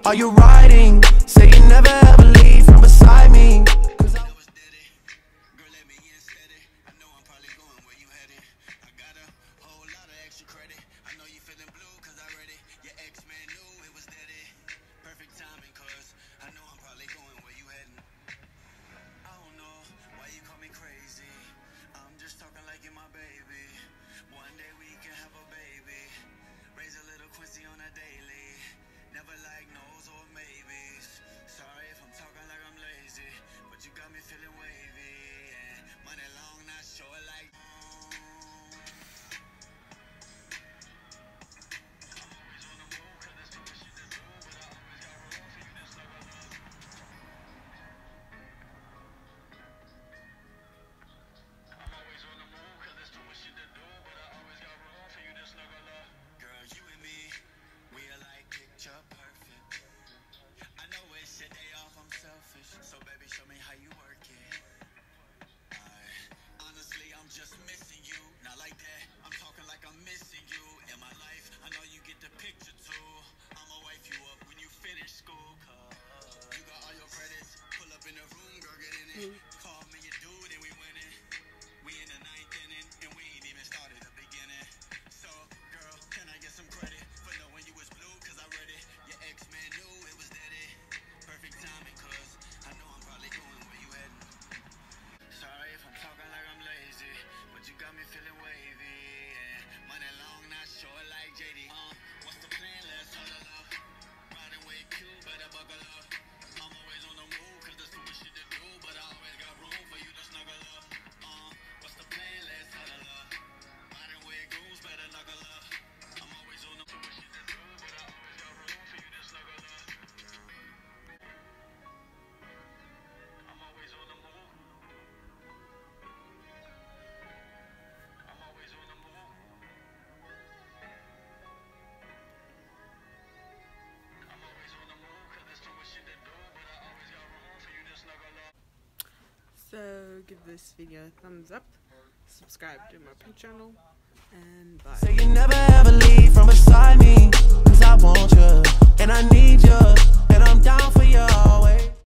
Are you riding? Say you never ever leave from beside me. Call me your dude and we winning. We in the 9th inning and we ain't even started the beginning. So, girl, can I get some credit for knowing you was blue? Cause I read it. Your ex-man knew it was dead. Perfect timing, cause I know I'm probably going where you heading. Sorry if I'm talking like I'm lazy, but you got me feeling wavy. Money long, not short like JD. What's the plan? Let's huddle up. Riding with Q, better buckle up. I'm always on the move, cause there's too much shit to do, but I always got room for you to snuggle up. What's the plan? Let's huddle up. Riding with goons, better knuckle up. I'm always on the too much shit to do, but I always got room for you to snuggle up. I'm always on the move. I'm always on the move. I'm always on the move, cause there's too much shit to do, but I always got room for you to snuggle up. So give this video a thumbs up, subscribe to my channel, and bye. Say you never ever leave from beside me. Cause I want you, and I need you, and I'm down for you.